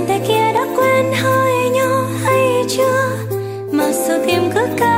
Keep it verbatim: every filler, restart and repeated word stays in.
tay kia đã quên hai nhau hay chưa, mà sao tim cứ cay